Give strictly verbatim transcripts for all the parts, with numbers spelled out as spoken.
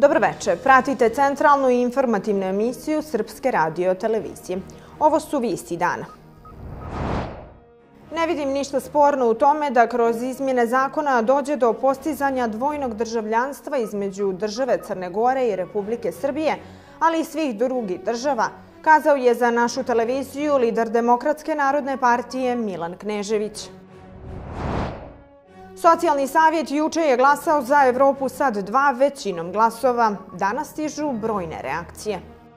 Dobroveče, pratite centralnu i informativnu emisiju Srpske radio televizije. Ovo su vijesti dana. Ne vidim ništa sporno u tome da kroz izmjene zakona dođe do postizanja dvojnog državljanstva između države Crne Gore i Republike Srbije, ali i svih drugih država, kazao je za našu televiziju lider Demokratske narodne partije Milan Knežević. Socijalni savjet juče je glasao za Evropu sad dva većinom glasova. Danas stižu brojne reakcije.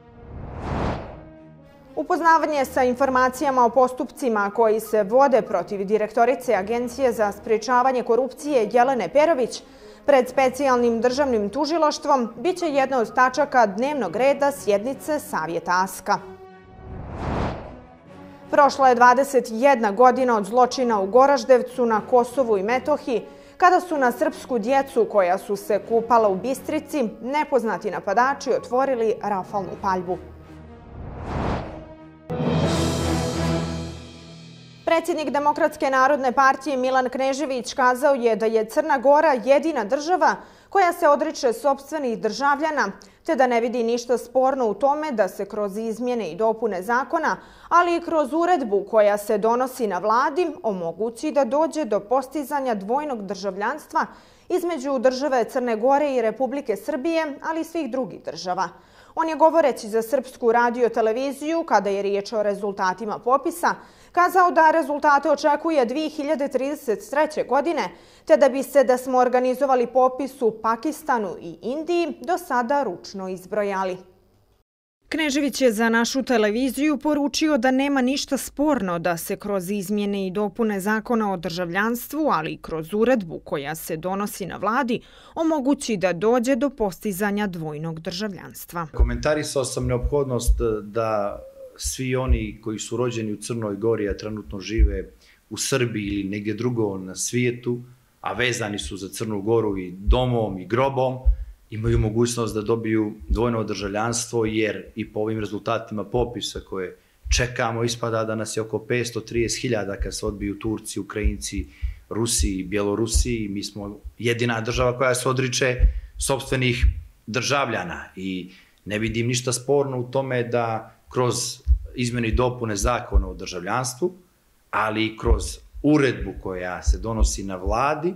Upoznavanje sa informacijama o postupcima koji se vode protiv direktorice Agencije za sprječavanje korupcije Jelene Perović pred specijalnim državnim tužilaštvom biće jedna od tačaka dnevnog reda sjednice Savjeta Aska. Prošla je dvadeset jedna godina od zločina u Goraždevcu na Kosovu i Metohiji, kada su na srpsku djecu koja su se kupala u Bistrici nepoznati napadači otvorili rafalnu paljbu. Predsjednik Demokratske narodne partije Milan Knežević kazao je da je Crna Gora jedina država koja se odriče sopstvenih državljana, te da ne vidi ništa sporno u tome da se kroz izmjene i dopune zakona, ali i kroz uredbu koja se donosi na vladi, omogući da dođe do postizanja dvojnog državljanstva između države Crne Gore i Republike Srbije, ali i svih drugih država. On je, govoreći za Srpsku radio televiziju, kada je riječ o rezultatima popisa, kazao da rezultate očekuje dvije hiljade trideset treće. godine, te da bi se da smo organizovali popis u Pakistanu i Indiji do sada ručno izbrojali. Knežević je za našu televiziju poručio da nema ništa sporno da se kroz izmjene i dopune zakona o državljanstvu, ali i kroz uredbu koja se donosi na vladi, omogući da dođe do postizanja dvojnog državljanstva. Komentarisao sam neophodnost da svi oni koji su rođeni u Crnoj Gori, a trenutno žive u Srbiji ili negdje drugo na svijetu, a vezani su za Crnu Goru i domom i grobom, imaju mogućnost da dobiju dvojno državljanstvo, jer i po ovim rezultatima popisa koje čekamo ispada da nas je oko petsto trideset hiljada kad se odbiju Turci, Ukrajinci, Rusi i Bjelorusiji. Mi smo jedina država koja se odriče sopstvenih državljana i ne vidim ništa sporno u tome da kroz izmjene i dopune zakona o državljanstvu, ali i kroz uredbu koja se donosi na vladi,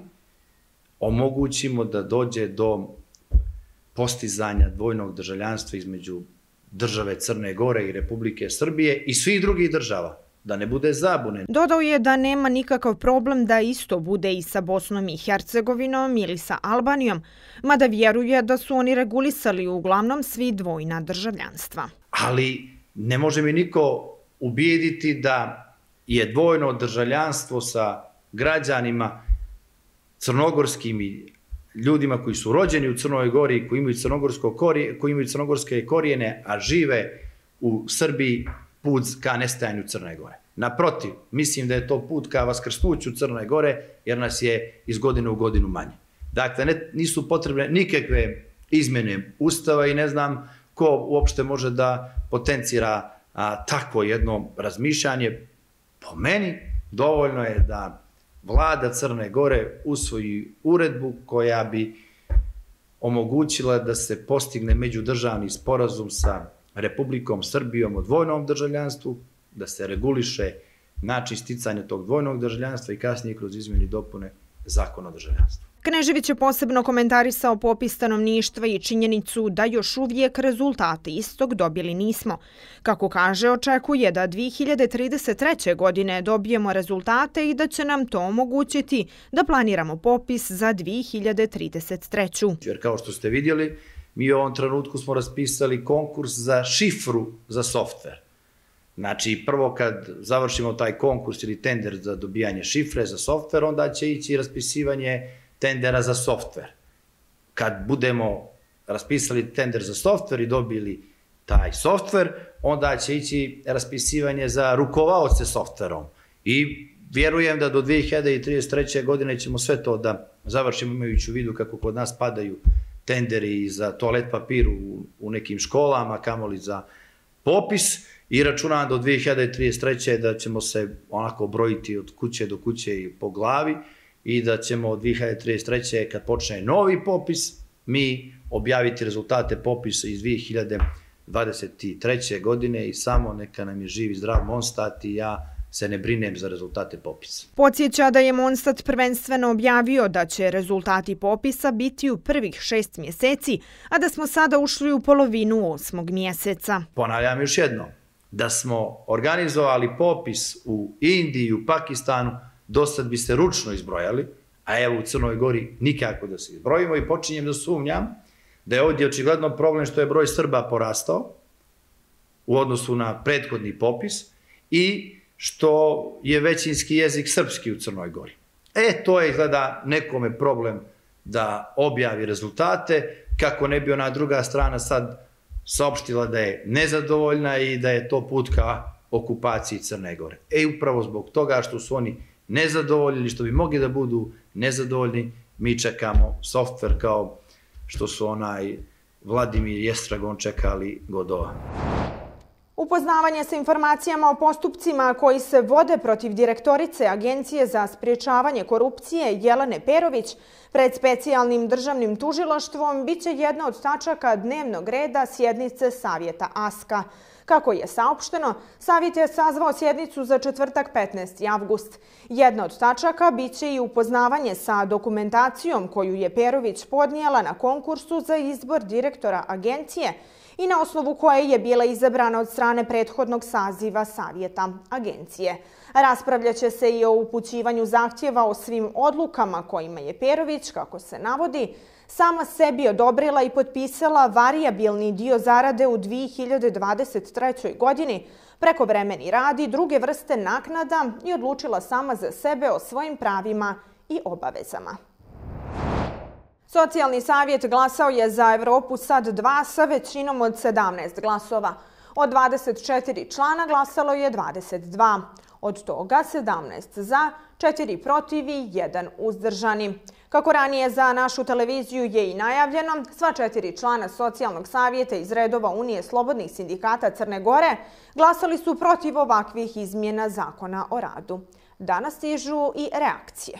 omogućimo da dođe do postizanja dvojnog državljanstva između države Crne Gore i Republike Srbije i svih drugih država, da ne bude zabune. Dodao je da nema nikakav problem da isto bude i sa Bosnom i Hercegovinom ili sa Albanijom, mada vjeruje da su oni regulisali uglavnom svi dvojna državljanstva. Ali ne može mi niko ubijediti da je dvojno državljanstvo sa građanima crnogorskim i ljudima koji su rođeni u Crnoj Gori, koji imaju, koji imaju crnogorske korijene, a žive u Srbiji, put ka nestajanju Crne Gore. Naprotiv, mislim da je to put ka vaskrsnuću Crne Gore, jer nas je iz godine u godinu manje. Dakle, ne, nisu potrebne nikakve izmjene Ustava i ne znam ko uopšte može da potencira a, takvo jedno razmišljanje. Po meni dovoljno je da vlada Crne Gore usvoji uredbu koja bi omogućila da se postigne međudržavni sporazum sa Republikom Srbijom o dvojnom državljanstvu, da se reguliše način sticanja tog dvojnog državljanstva i kasnije kroz izmjene i dopune zakona o državljanstvu. Knežević je posebno komentarisao popis stanovništva i činjenicu da još uvijek rezultate istog dobili nismo. Kako kaže, očekuje da dvije hiljade trideset treće. godine dobijemo rezultate i da će nam to omogućiti da planiramo popis za dvije hiljade trideset treću. Jer kao što ste vidjeli, mi u ovom trenutku smo raspisali konkurs za šifru za softver. Znači, prvo kad završimo taj konkurs ili tender za dobijanje šifre za softver, onda će ići raspisivanje tendera za softver. Kad budemo raspisali tender za softver i dobili taj softver, onda će ići raspisivanje za rukovaoce softverom. I vjerujem da do dvije hiljade trideset treće. godine ćemo sve to da završimo, imajući u vidu kako kod nas padaju tenderi za toalet papir u, u nekim školama, kamoli za popis, i računam do dvije hiljade trideset treće. da ćemo se onako brojiti od kuće do kuće i po glavi, i da ćemo od dvije hiljade trideset treće. kad počne novi popis, mi objaviti rezultate popisa iz dvije hiljade dvadeset treće. godine i samo neka nam je živ i zdrav Monstat i ja se ne brinem za rezultate popisa. Podsjeća da je Monstat prvenstveno objavio da će rezultati popisa biti u prvih šest mjeseci, a da smo sada ušli u polovinu osmog mjeseca. Ponavljam još jednom, da smo organizovali popis u Indiji i u Pakistanu, dosad bi se ručno izbrojali, a evo u Crnoj Gori nikako da se izbrojimo i počinjem da sumnjam da je ovdje očigledno problem što je broj Srba porastao u odnosu na prethodni popis i što je većinski jezik srpski u Crnoj Gori. E, to je izgleda nekome problem da objavi rezultate, kako ne bi ona druga strana sad saopštila da je nezadovoljna i da je to put ka okupaciji Crne Gore. E, upravo zbog toga što su oni nezadovoljni ili što bi mogli da budu nezadovoljni, mi čekamo softver kao što su onaj Vladimir i Estragon čekali Godova. Upoznavanje sa informacijama o postupcima koji se vode protiv direktorice Agencije za sprječavanje korupcije Jelene Perović pred specijalnim državnim tužilaštvom biće jedna od tačaka dnevnog reda sjednice Savjeta Aska. Kako je saopšteno, Savjet je sazvao sjednicu za četvrtak petnaesti avgust. Jedna od tačaka biće i upoznavanje sa dokumentacijom koju je Perović podnijela na konkursu za izbor direktora agencije i na osnovu koje je bila izabrana od strane prethodnog saziva Savjeta agencije. Raspravljaće se i o upućivanju zahtjeva o svim odlukama kojima je Perović, kako se navodi, sama sebi odobrila i potpisala varijabilni dio zarade u dvije hiljade dvadeset trećoj. godini, prekovremeni rad i druge vrste naknada i odlučila sama za sebe o svojim pravima i obavezama. Socijalni savjet glasao je za Evropu sad dva sa većinom od sedamnaest glasova. Od dvadeset četiri člana glasalo je dvadeset dva. Od toga sedamnaest za, četiri protiv i jedan uzdržani. Kako ranije za našu televiziju je i najavljeno, sva četiri člana Socijalnog savjeta iz redova Unije slobodnih sindikata Crne Gore glasali su protiv ovakvih izmjena zakona o radu. Danas stižu i reakcije.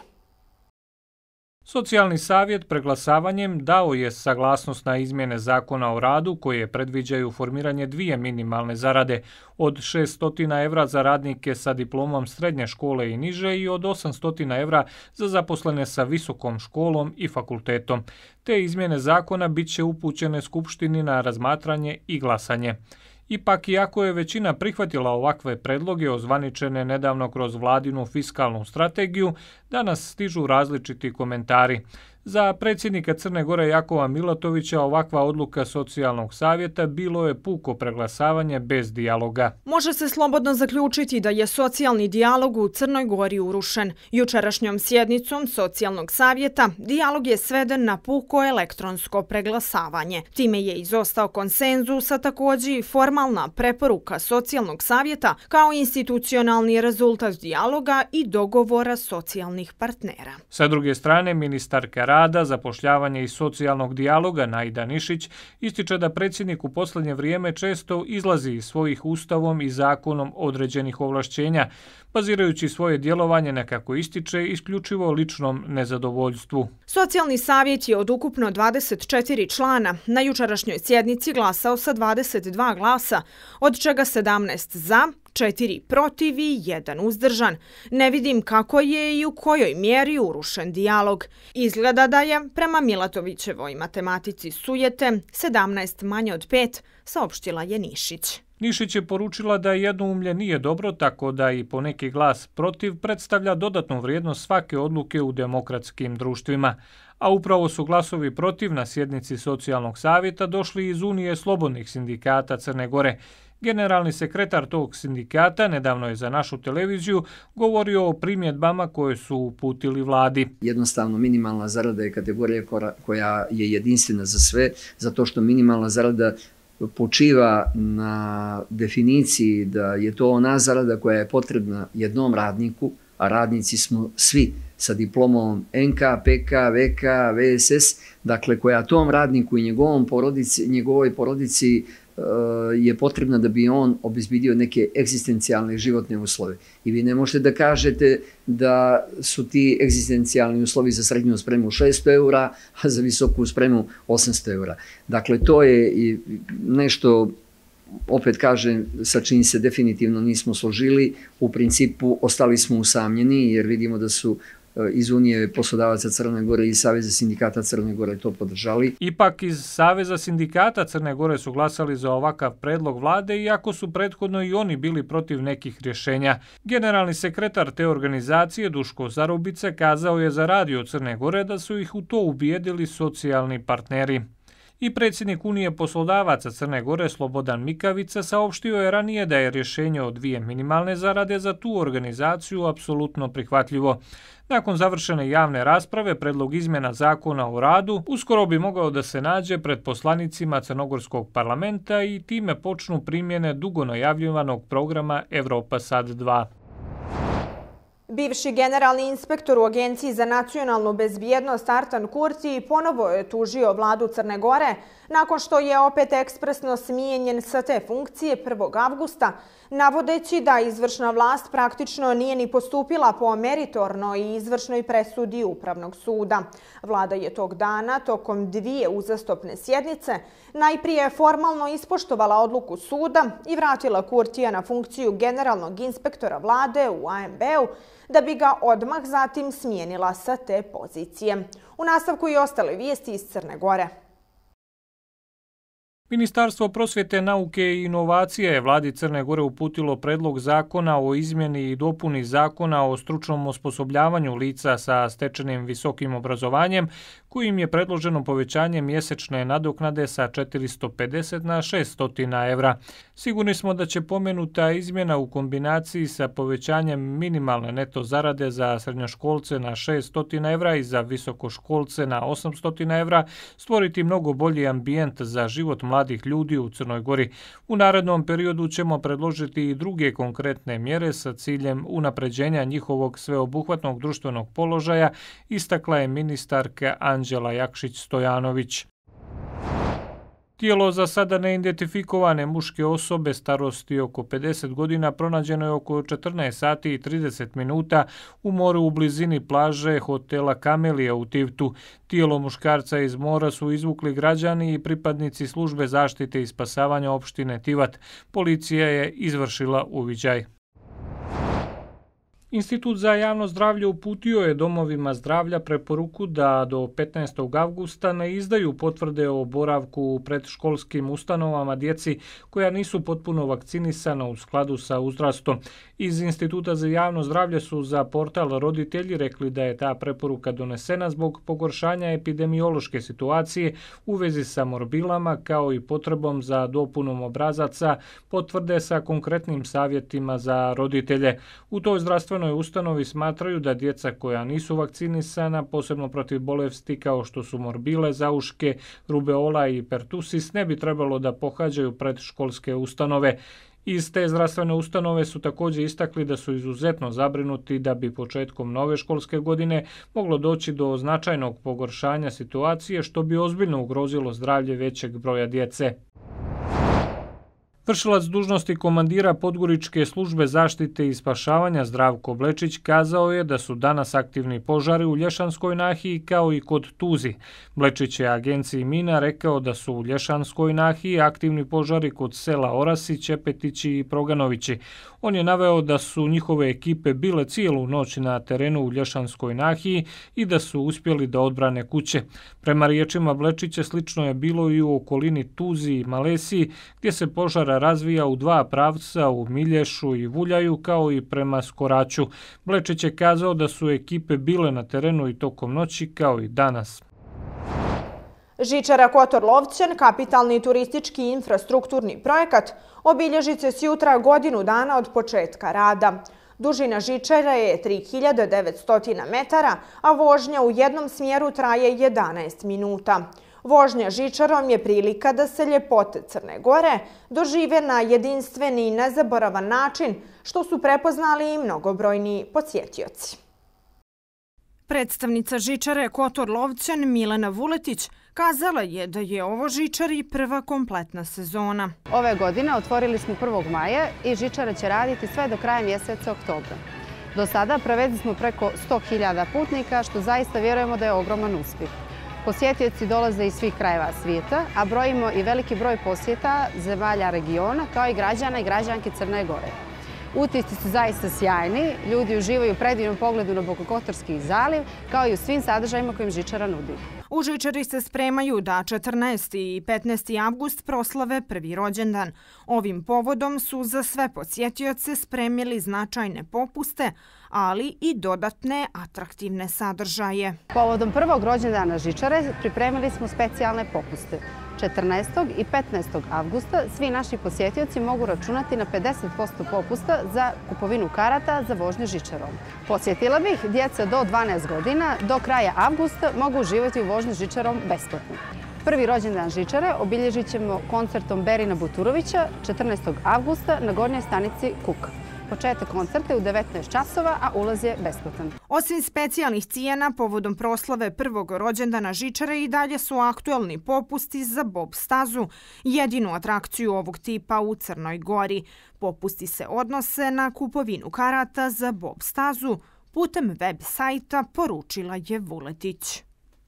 Socijalni savjet preglasavanjem dao je saglasnost na izmjene zakona o radu koje predviđaju formiranje dvije minimalne zarade od šesto evra za radnike sa diplomom srednje škole i niže i od osamsto evra za zaposlene sa visokom školom i fakultetom. Te izmjene zakona bit će upućene Skupštini na razmatranje i glasanje. Ipak, iako je većina prihvatila ovakve predloge ozvaničene nedavno kroz vladinu fiskalnu strategiju, danas stižu različiti komentari. Za predsjednika Crne Gore Jakova Milatovića ovakva odluka Socijalnog savjeta bilo je puko preglasavanje bez dijaloga. Može se slobodno zaključiti da je socijalni dijalog u Crnoj Gori urušen. Jučerašnjom sjednicom Socijalnog savjeta dijalog je sveden na puko elektronsko preglasavanje. Time je izostao konsenzus, a također i formalna preporuka Socijalnog savjeta kao institucionalni rezultat dijaloga i dogovora socijalnih partnera. Sa druge strane, ministarka rada, zapošljavanja i socijalnog dijaloga Najda Nišić ističe da predsjednik u posljednje vrijeme često izlazi iz svojih ustavom i zakonom određenih ovlašćenja, bazirajući svoje djelovanje na, kako ističe, isključivo ličnom nezadovoljstvu. Socijalni savjet je od ukupno dvadeset četiri člana na jučerašnjoj sjednici glasao sa dvadeset dva glasa, od čega sedamnaest za, četiri protiv i jedan uzdržan. Ne vidim kako je i u kojoj mjeri urušen dijalog. Izgleda da je, prema Milatovićevoj matematici sujete, sedamnaest manje od pet, saopštila je Nišić. Nišić je poručila da jednoumlje nije dobro, tako da i poneki glas protiv predstavlja dodatnu vrijednost svake odluke u demokratskim društvima. A upravo su glasovi protiv na sjednici Socijalnog savjeta došli iz Unije slobodnih sindikata Crne Gore. Generalni sekretar tog sindikata nedavno je za našu televiziju govorio o primjedbama koje su uputili vladi. Jednostavno minimalna zarada je kategorija koja je jedinstvena za sve, zato što minimalna zarada počiva na definiciji da je to ona zarada koja je potrebna jednom radniku, a radnici smo svi sa diplomom N K, P K, V K, V S S, dakle koja tom radniku i njegovom porodici, njegovoj porodici je potrebna da bi on obezbedio neke egzistencijalne životne uslove. I vi ne možete da kažete da su ti egzistencijalni uslovi za srednju spremu šesto eura, a za visoku spremu osamsto eura. Dakle, to je i nešto, opet kažem, sa čim se definitivno nismo složili. U principu ostali smo usamljeni jer vidimo da su iz Unije poslodavaca Crne Gore i Saveza sindikata Crne Gore to podržali. Ipak iz Saveza sindikata Crne Gore su glasali za ovakav predlog vlade, iako su prethodno i oni bili protiv nekih rješenja. Generalni sekretar te organizacije Duško Zarubica kazao je za Radio Crne Gore da su ih u to ubijedili socijalni partneri. I predsjednik Unije poslodavaca Crne Gore Slobodan Mikavica saopštio je ranije da je rješenje o dvije minimalne zarade za tu organizaciju apsolutno prihvatljivo. Nakon završene javne rasprave, predlog izmjena zakona o radu uskoro bi mogao da se nađe pred poslanicima Crnogorskog parlamenta i time počnu primjene dugo najavljivanog programa Evropa Sad dva. Bivši generalni inspektor u Agenciji za nacionalnu bezbjednost Artan Kurti ponovo je tužio vladu Crne Gore nakon što je opet ekspresno smijenjen sa te funkcije prvog avgusta, navodeći da izvršna vlast praktično nije ni postupila po meritornoj i izvršnoj presudi Upravnog suda. Vlada je tog dana tokom dvije uzastopne sjednice najprije formalno ispoštovala odluku suda i vratila Kurtija na funkciju generalnog inspektora vlade u A M B-u, da bi ga odmah zatim smijenila sa te pozicije. U nastavku i ostale vijesti iz Crne Gore. Ministarstvo prosvjete, nauke i inovacije je vladi Crne Gore uputilo predlog zakona o izmjeni i dopuni zakona o stručnom osposobljavanju lica sa stečenim visokim obrazovanjem, kojim je predloženo povećanje mjesečne nadoknade sa četiristo pedeset na šesto evra. Sigurni smo da će pomenuta izmjena u kombinaciji sa povećanjem minimalne neto zarade za srednjoškolce na šesto evra i za visokoškolce na osamsto evra stvoriti mnogo bolji ambijent za život mladih ljudi u Crnoj Gori. U narednom periodu ćemo predložiti i druge konkretne mjere sa ciljem unapređenja njihovog sveobuhvatnog društvenog položaja, istakla je ministarka Anđela Jakšić-Stojanović. Tijelo za sada neidentifikovane muške osobe starosti oko pedeset godina pronađeno je oko četrnaest sati i trideset minuta u moru u blizini plaže hotela Kamelija u Tivtu. Tijelo muškarca iz mora su izvukli građani i pripadnici službe zaštite i spasavanja opštine Tivat. Policija je izvršila uviđaj. Institut za javno zdravlje uputio je domovima zdravlja preporuku da do petnaestog avgusta ne izdaju potvrde o boravku u predškolskim ustanovama djeci koja nisu potpuno vakcinisana u skladu sa uzrastom. Iz Instituta za javno zdravlje su za portal Roditelji rekli da je ta preporuka donesena zbog pogoršanja epidemiološke situacije u vezi sa morbilama kao i potrebom za dopunom obrazaca potvrde sa konkretnim savjetima za roditelje. U toj zdravstvenoj ustanovi smatraju da djeca koja nisu vakcinisana, posebno protiv bolesti kao što su morbile, zauške, rubeola i pertusis, ne bi trebalo da pohađaju predškolske ustanove. Iz te zdravstvene ustanove su također istakli da su izuzetno zabrinuti da bi početkom nove školske godine moglo doći do značajnog pogoršanja situacije, što bi ozbiljno ugrozilo zdravlje većeg broja djece. Vršilac dužnosti komandira Podgoričke službe zaštite i spašavanja Zdravko Blečić kazao je da su danas aktivni požari u Lješanskoj nahiji kao i kod Tuzi. Blečić je agenciji Mina rekao da su u Lješanskoj nahiji aktivni požari kod sela Orasi, Čepetići i Proganovići. On je naveo da su njihove ekipe bile cijelu noć na terenu u Lješanskoj nahiji i da su uspjeli da odbrane kuće. Prema riječima Blečića slično je bilo i u okolini Tuzi i Malesiji, gdje se požara razvija u dva pravca, u Milješu i Vuljaju, kao i prema Skoraću. Blečić je kazao da su ekipe bile na terenu i tokom noći kao i danas. Žičara Kotor-Lovćen, kapitalni turistički infrastrukturni projekat, obilježit će sjutra godinu dana od početka rada. Dužina žičara je tri hiljade devetsto metara, a vožnja u jednom smjeru traje jedanaest minuta. Vožnja žičarom je prilika da se ljepote Crne Gore dožive na jedinstveni i nezaboravan način, što su prepoznali i mnogobrojni posjetioci. Predstavnica žičare Kotor Lovćan Milena Vuletić kazala je da je ovo žičari prva kompletna sezona. Ove godine otvorili smo prvog maja i žičara će raditi sve do kraja mjeseca oktobra. Do sada prevezli smo preko sto hiljada putnika, što zaista vjerujemo da je ogroman uspjeh. Posjetioci dolaze iz svih krajeva svijeta, a brojimo i veliki broj posjeta zemalja regiona, kao i građana i građanki Crne Gore. Utisci su zaista sjajni, ljudi uživaju u predivnom pogledu na Bokokotorski zaliv, kao i u svim sadržajima kojim žičara nudi. U žičari se spremaju da četrnaesti i petnaesti avgust proslave prvi rođendan. Ovim povodom su za sve posjetioce spremili značajne popuste, ali i dodatne atraktivne sadržaje. Povodom prvog rođendana žičare pripremili smo specijalne popuste. četrnaestog i petnaestog avgusta svi naši posjetioci mogu računati na pedeset posto popusta za kupovinu karata za vožnju žičarom. Podsjetila bih, djeca do dvanaest godina do kraja avgusta mogu uživati u vožnju žičarom besplatno. Prvi rođendan žičare obilježit ćemo koncertom Berina Buturovića četrnaestog avgusta na gornjoj stanici Kuka. Početak koncerta je u devetnaest časova, a ulaz je besplatan. Osim specijalnih cijena povodom proslave prvog rođendana žičare i dalje su aktuelni popusti za bob stazu, jedinu atrakciju ovog tipa u Crnoj Gori. Popusti se odnose na kupovinu karata za bob stazu putem web sajta, poručila je Vuletić.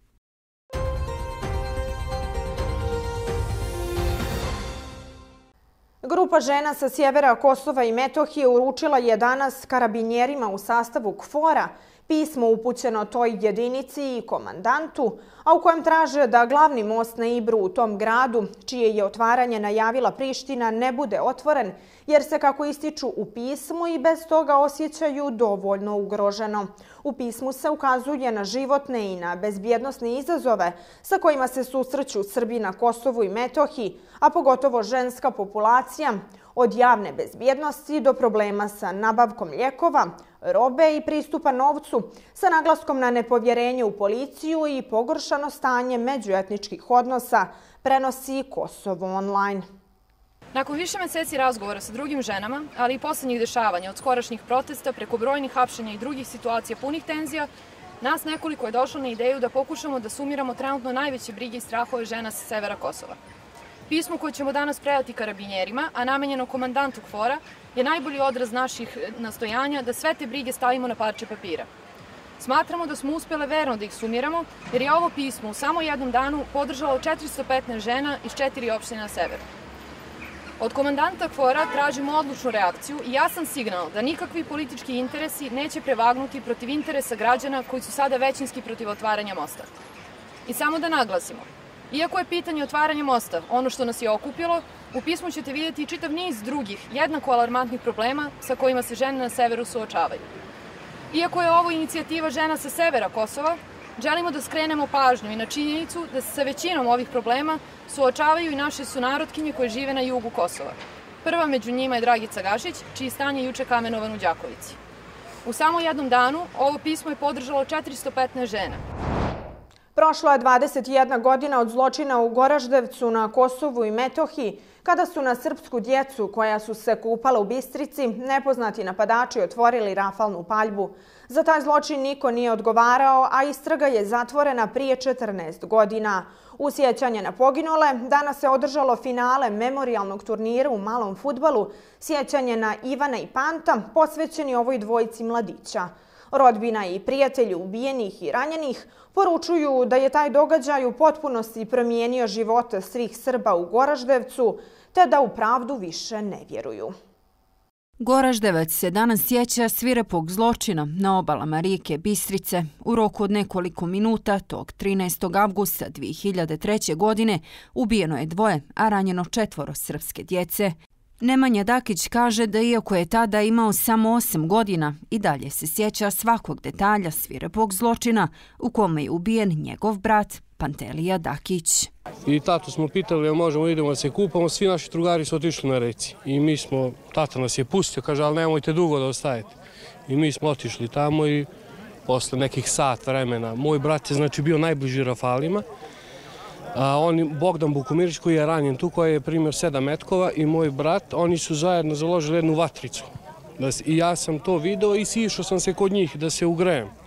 Grupa žena sa sjevera Kosova i Metohije uručila je danas karabinjerima u sastavu KFOR-a pismo upućeno toj jedinici i komandantu, a u kojem traže da glavni most na Ibru u tom gradu, čije je otvaranje najavila Priština, ne bude otvoren, jer se, kako ističu u pismu, i bez toga osjećaju dovoljno ugroženo. U pismu se ukazuje na životne i na bezbjednosne izazove sa kojima se susreću Srbi na Kosovu i Metohiji, a pogotovo ženska populacija, od javne bezbjednosti do problema sa nabavkom lijekova, robe i pristupa novcu, sa naglaskom na nepovjerenje u policiju i pogoršano stanje međuetničkih odnosa, prenosi Kosovo online. Nakon više meseci razgovora sa drugim ženama, ali i posljednjih dešavanja od skorašnjih protesta preko brojnih hapšenja i drugih situacija punih tenzija, nas nekoliko je došlo na ideju da pokušamo da sumiramo trenutno najveće brige i strahove žena sa severa Kosova. Pismo koje ćemo danas predati karabinjerima, a namenjeno komandantu KFOR-a, je najbolji odraz naših nastojanja da sve te brige stavimo na parče papira. Smatramo da smo uspjele verno da ih sumiramo, jer je ovo pismo u samo jednom danu podržalo četiristo petnaest žena iz četiri opštine na severu. Od komandanta KFOR-a tražimo odlučnu reakciju i jasan signal da nikakvi politički interesi neće prevagnuti protiv interesa građana koji su sada većinski protiv otvaranja mosta. I samo da naglasimo, iako je pitanje otvaranja mosta ono što nas je okupilo, u pismu ćete vidjeti čitav niz drugih, jednako alarmantnih problema sa kojima se žene na severu suočavaju. Iako je ovo inicijativa žena sa severa Kosova, želimo da skrenemo pažnju i na činjenicu da se sa većinom ovih problema suočavaju i naše sunarodkinje koje žive na jugu Kosova. Prva među njima je Dragica Gašić, čiji stan je juče kamenovan u Đakovici. U samo jednom danu ovo pismo je podržalo četiristo petnaest žena. Prošlo je dvadeset jedna godina od zločina u Goraždevcu na Kosovu i Metohiji, kada su na srpsku djecu koja su se kupala u Bistrici nepoznati napadači otvorili rafalnu paljbu. Za taj zločin niko nije odgovarao, a istraga je zatvorena prije četrnaest godina. U sjećanje na poginule danas se održalo finale memorijalnog turnira u malom fudbalu, sjećanje na Ivana i Panta, posvećeni ovoj dvojici mladića. Rodbina i prijatelji ubijenih i ranjenih poručuju da je taj događaj u potpunosti promijenio živote svih Srba u Goraždevcu, te da u pravdu više ne vjeruju. Goraždevac se danas sjeća svirepog zločina na obalama rijeke Bistrice. U roku od nekoliko minuta, tog trinaestog avgusta dvije hiljade treće. godine, ubijeno je dvoje, a ranjeno četvoro srpske djece. Nemanja Dakić kaže da iako je tada imao samo osam godina, i dalje se sjeća svakog detalja svirepog zločina u kome je ubijen njegov brat Pantelija Dakić. I tatu smo pitali da možemo idemo da se kupamo, svi naši drugari su otišli na reci. I mi smo, tata nas je pustio, kaže, ali nemojte dugo da ostajete. I mi smo otišli tamo i posle nekih sat vremena, moj brat je znači bio najbliži rafalima, a on, Bogdan Bukumirić koji je ranjen tu, koji je primjer sedam metkova, i moj brat, oni su zajedno založili jednu vatricu. I ja sam to video i sišao sam se kod njih da se ugrejem.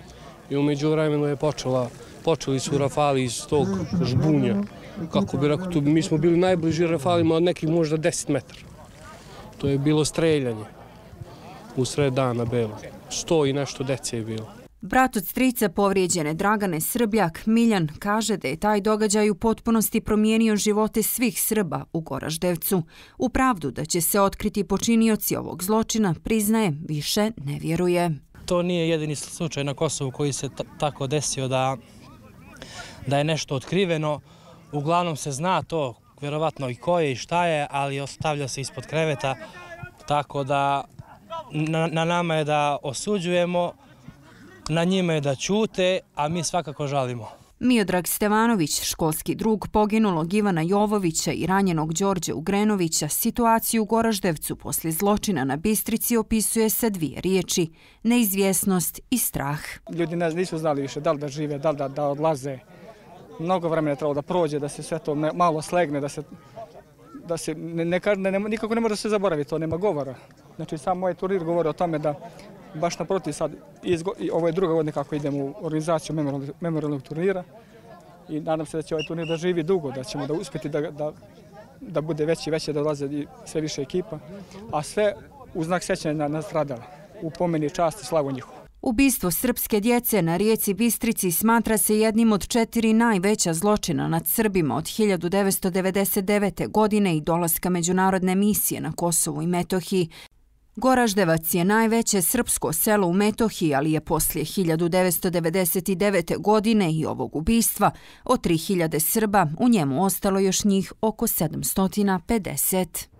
i umeđu vremenu je počela, počeli su rafali iz tog žbunja. Kako bi rekao, mi smo bili najbliži rafalima od nekih možda deset metara. To je bilo streljanje u sred dana belo. Sto i nešto dece je bilo. Brat od strica povrijeđene Dragane Srbljak, Miljan, kaže da je taj događaj u potpunosti promijenio živote svih Srba u Goraždevcu. U pravdu da će se otkriti počinioci ovog zločina, priznaje, više ne vjeruje. To nije jedini slučaj na Kosovu koji se tako desio da, da je nešto otkriveno. Uglavnom se zna to, vjerovatno i ko je i šta je, ali ostavlja se ispod kreveta, tako da na, na nama je da osuđujemo, na njima je da ćute, a mi svakako žalimo. Miodrag Stevanović, školski drug poginulog Ivana Jovovića i ranjenog Đorđe Ugrenovića, situaciju u Goraždevcu poslije zločina na Bistrici opisuje sa dvije riječi: neizvjesnost i strah. Ljudi nisu znali više da li da žive, da li da, da odlaze. Mnogo vremena je trebalo da prođe, da se sve to malo slegne, da se, da se ne, ne, ne, nikako ne može da se zaboravi, to nema govora. Znači, sam moj turnir govori o tome da baš naprotiv sad, izgo, i ovo je druga godina kako idemo u organizaciju memorialnog turnira i nadam se da će ovaj turnir da živi dugo, da ćemo da uspjeti da, da, da bude veći i veće, da dolaze i sve više ekipa, a sve u znak sećanja na, na stradale, u pomeni čast i slavu njihovu. Ubistvo srpske djece na rijeci Bistrici smatra se jednim od četiri najveća zločina nad Srbima od hiljadu devetsto devedeset devete. godine i dolaska međunarodne misije na Kosovu i Metohiji. Goraždevac je najveće srpsko selo u Metohiji, ali je poslije hiljadu devetsto devedeset devete. godine i ovog ubistva od tri hiljade Srba u njemu ostalo još njih oko sedamsto pedeset.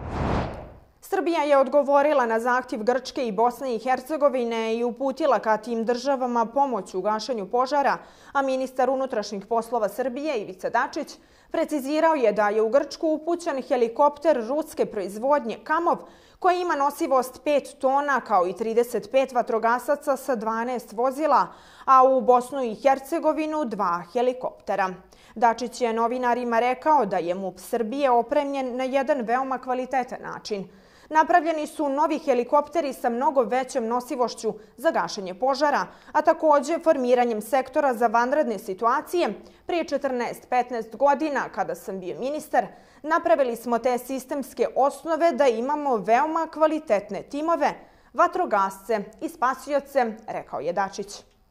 Srbija je odgovorila na zahtjev Grčke i Bosne i Hercegovine i uputila ka tim državama pomoć u gašenju požara, a ministar unutrašnjih poslova Srbije Ivica Dačić precizirao je da je u Grčku upućen helikopter ruske proizvodnje Kamov, koji ima nosivost pet tona kao i trideset pet vatrogasaca sa dvanaest vozila, a u Bosnu i Hercegovinu dva helikoptera. Dačić je novinarima rekao da je MUP Srbije opremljen na jedan veoma kvalitetan način. Napravljeni su novi helikopteri sa mnogo većom nosivošću za gašenje požara, a također formiranjem sektora za vanredne situacije. Prije četrnaest petnaest godina, kada sam bio ministar, napravili smo te sistemske osnove da imamo veoma kvalitetne timove, vatrogasce i spasioce, rekao je Dačić.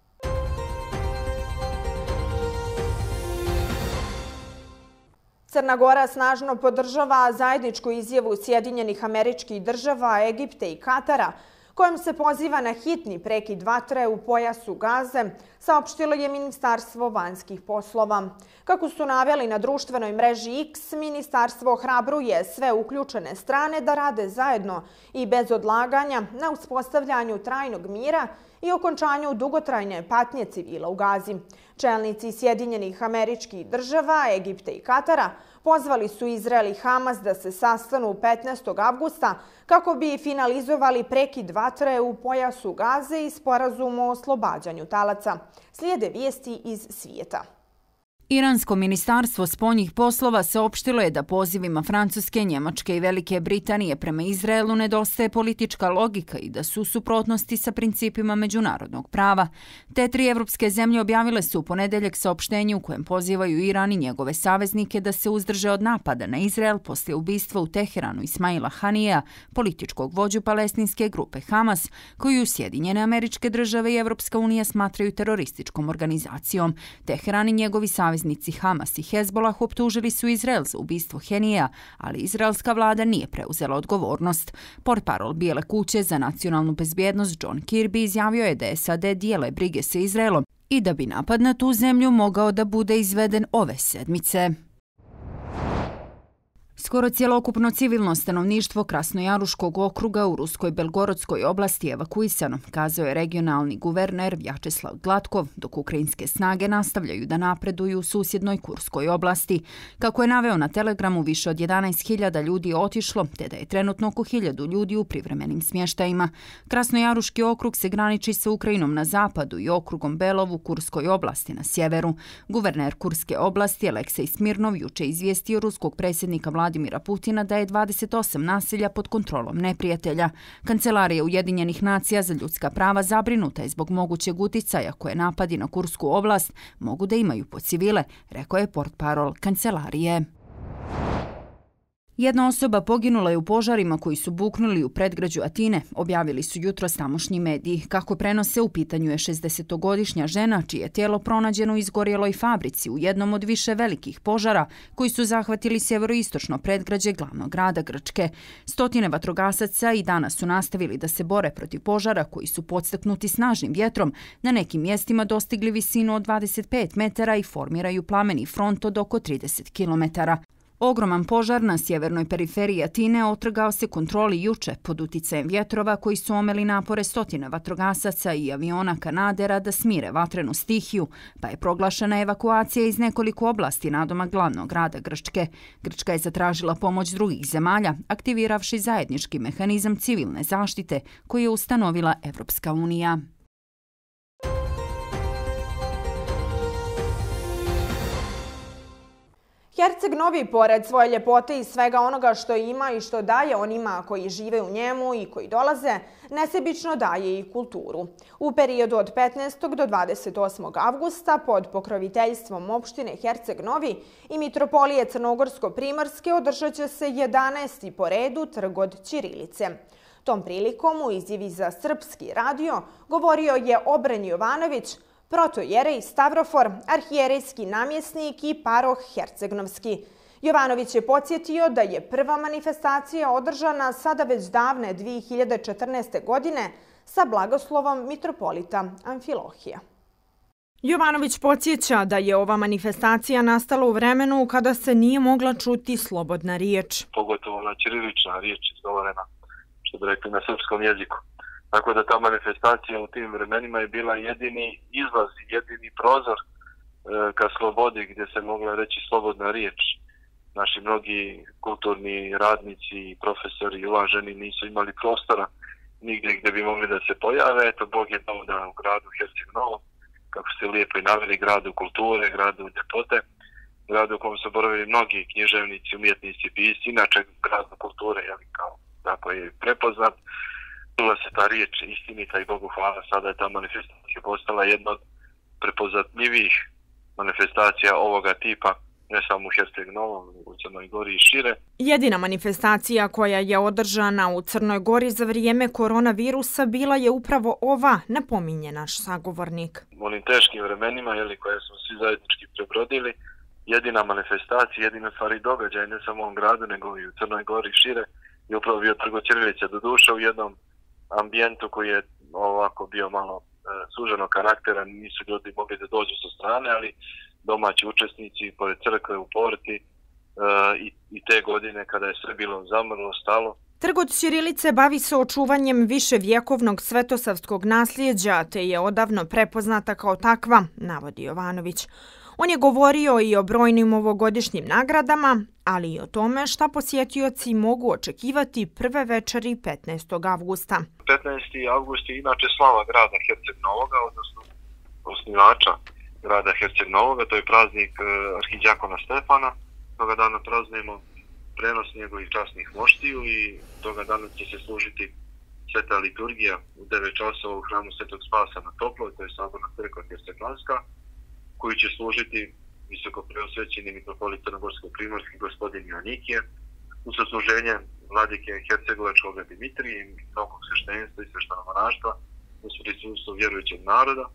Crna Gora snažno podržava zajedničku izjavu Sjedinjenih Američkih Država, Egipta i Katara, kojom se poziva na hitni prekid vatre u pojasu Gaze, saopštilo je Ministarstvo vanjskih poslova. Kako su naveli na društvenoj mreži X, ministarstvo ohrabruje sve uključene strane da rade zajedno i bez odlaganja na uspostavljanju trajnog mira i okončanju dugotrajne patnje civila u Gazi. Čelnici Sjedinjenih Američkih Država, Egipta i Katara pozvali su Izrael i Hamas da se sastanu petnaestog avgusta kako bi finalizovali prekid vatre u pojasu Gaze i sporazum o oslobađanju talaca. Slijede vijesti iz svijeta. Iransko ministarstvo spoljnih poslova saopštilo je da pozivima Francuske, Njemačke i Velike Britanije prema Izraelu nedostaje politička logika i da su u suprotnosti sa principima međunarodnog prava. Te tri evropske zemlje objavile su u ponedeljak saopštenje u kojem pozivaju Iran i njegove saveznike da se uzdrže od napada na Izrael poslije ubistva u Teheranu Ismaila Hanija, političkog vođu palestinske grupe Hamas, koju Sjedinjene Američke Države i Evropska unija smatraju terorističkom organizacijom. Teheran i njegovi saveznici Saveznici Hamas i Hezbolah optužili su Izrael za ubistvo Henija, ali izraelska vlada nije preuzela odgovornost. Portparol Bijele kuće za nacionalnu bezbjednost John Kirby izjavio je da S A D dijele brige sa Izraelom i da bi napad na tu zemlju mogao da bude izveden ove sedmice. Skoro cjelokupno civilno stanovništvo Krasnojaruškog okruga u Ruskoj Belgorodskoj oblasti evakuisano, kazao je regionalni guverner Vjačeslav Glatkov, dok ukrajinske snage nastavljaju da napreduju u susjednoj Kurskoj oblasti. Kako je naveo na Telegramu, više od jedanaest hiljada ljudi je otišlo, te da je trenutno oko hiljadu ljudi u privremenim smještajima. Krasnojaruški okrug se graniči sa Ukrajinom na zapadu i okrugom Belov u Kurskoj oblasti na sjeveru. Guverner Kurske oblasti Aleksej Smirnov juče izvijestio ruskog predsjednika Vladimira Vladimira Putina da je dvadeset osam naselja pod kontrolom neprijatelja. Kancelarija Ujedinjenih nacija za ljudska prava zabrinuta je zbog mogućeg uticaja koje napadi na Kursku oblast mogu da imaju po civile, rekao je portparol kancelarije. Jedna osoba poginula je u požarima koji su buknuli u predgrađu Atine, objavili su jutros tamošnji mediji. Kako prenose, u pitanju je šezdesetogodišnja žena čije tijelo pronađeno u izgorjeloj fabrici u jednom od više velikih požara koji su zahvatili sjeveroistočno predgrađe glavnog grada Grčke. Stotine vatrogasaca i danas su nastavili da se bore protiv požara koji su podstaknuti snažnim vjetrom, na nekim mjestima dostigli visinu od dvadeset pet metara i formiraju plameni front od oko trideset kilometara. Ogroman požar na sjevernoj periferiji Atine otrgao se kontroli juče pod uticajem vjetrova koji su omeli napore stotina vatrogasaca i aviona Kanadera da smire vatrenu stihiju, pa je proglašena evakuacija iz nekoliko oblasti nadomak glavnog grada Grčke. Grčka je zatražila pomoć drugih zemalja, aktiviravši zajednički mehanizam civilne zaštite koji je ustanovila Evropska unija. Herceg Novi, pored svoje ljepote i svega onoga što ima i što daje onima koji žive u njemu i koji dolaze, nesebično daje i kulturu. U periodu od petnaestog do dvadeset osmog avgusta pod pokroviteljstvom opštine Herceg Novi i Mitropolije Crnogorsko-Primorske održat će se jedanaesti po redu trg od ćirilice. Tom prilikom u izjavi za Srpski radio govorio je Obren Jovanović, protojerej Stavrofor, arhijerejski namjesnik i paroh Hercegnovski. Jovanović je podsjetio da je prva manifestacija održana sada već davne dvije hiljade četrnaeste. godine sa blagoslovom mitropolita Amfilohija. Jovanović podsjeća da je ova manifestacija nastala u vremenu kada se nije mogla čuti slobodna riječ. Pogotovo na ćirilična riječ izgovorena, što bi rekli na srpskom jeziku. Tako da ta manifestacija u tim vremenima je bila jedini izlaz, jedini prozor e, ka slobodi gdje se mogla reći slobodna riječ. Naši mnogi kulturni radnici i profesori i uvaženi nisu imali prostora nigdje gdje bi mogli da se pojave. Eto, Bog je dao da u gradu Herceg Novom, kako ste lijepo i naveli, gradu kulture, gradu ljepote, gradu u kom su boravili mnogi književnici, umjetnici, pisci, inače gradu kulture, jeli, kao tako je prepoznat. Čula se ta riječ istinita i Bogu hvala, sada je ta manifestacija postala jedna od prepoznatljivijih manifestacija ovoga tipa, ne samo u Herceg Novom, u Crnoj Gori i šire. Jedina manifestacija koja je održana u Crnoj Gori za vrijeme koronavirusa bila je upravo ova, napominje naš sagovornik. U onim teškim vremenima, jeli, koje smo svi zajednički prebrodili, jedina manifestacija, jedina stvari događaj, ne samo u ovom gradu, nego i u Crnoj Gori i šire, je upravo bio trg od ćirilice, do duše u jednom ambijentu koji je ovako bio malo e, suženog karaktera, nisu ljudi mogli da dođu sa strane, ali domaći učesnici pored crkve u porti e, i, i te godine kada je sve bilo zamrlo, stalo. Trg od ćirilice bavi se očuvanjem viševjekovnog svetosavskog nasljeđa, te je odavno prepoznata kao takva, navodi Jovanović. On je govorio i o brojnim ovogodišnjim nagradama, ali i o tome šta posjetioci mogu očekivati prve večeri petnaestog avgusta. petnaesti avgust je inače slava grada Herceg Novoga, odnosno osnivača grada Herceg Novoga, to je praznik arhidjakona Stefana. Toga dana praznujemo prenos njegovih časnih moštiju i toga dana će se služiti sveta liturgija u devet časova u hramu Svetog Spasa na Toploj, to je saborna crkva Herceglanska, koji će služiti visoko preosvećeni mitropolit Crnogorsko-Primorski gospodin Joannikije, u sasluženje vladike Hercegovačkog Dimitrije i mnogog sveštenstva i sveštenomonaštva u prisustvu vjerujućeg naroda. E,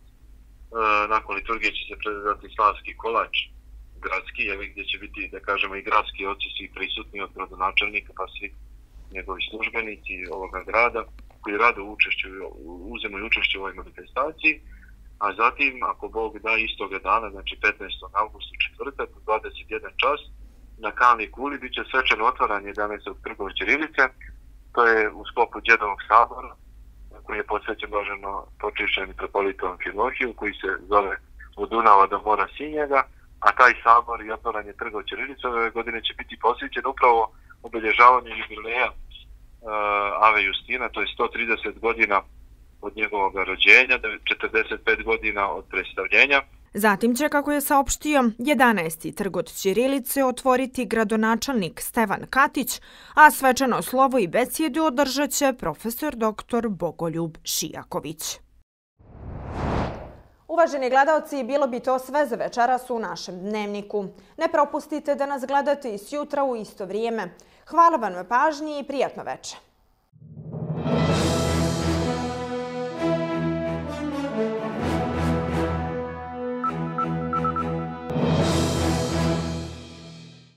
nakon liturgije će se predati slavski kolač gradski, gdje će biti, da kažemo, i gradski oci svi prisutni od gradonačelnika pa svi njegovi službenici ovoga grada koji rado učešćuju, uzemaju učešće u ovoj manifestaciji. A zatim, ako Bog da, istoga dana, znači petnaestog avgusta četvrtak, u dvadeset jedan čas, na Kalni kuli bit će svečano otvaranje jedanaestog trga od ćirilice. To je u sklopu Đedovog sabora, koji je posvećen blaženo počišćen mitropolitom Amfilohiju, koji se zove od Dunava do mora Sinjega, a taj sabor i otvaranje trga od ćirilice ove godine će biti posvećen upravo obilježavanju jubileja uh, Ave Justina, to je sto trideset godina od njegovog rođenja, četrdeset pet godina od predstavljenja. Zatim će, kako je saopštio, jedanaesti trg od ćirilice otvoriti gradonačelnik Stevan Katić, a svečano slovo i besjedu održat će profesor doktor Bogoljub Šijaković. Uvaženi gledalci, bilo bi to sve za večeras u našem dnevniku. Ne propustite da nas gledate i sjutra u isto vrijeme. Hvala vam na pažnji i prijatno večer.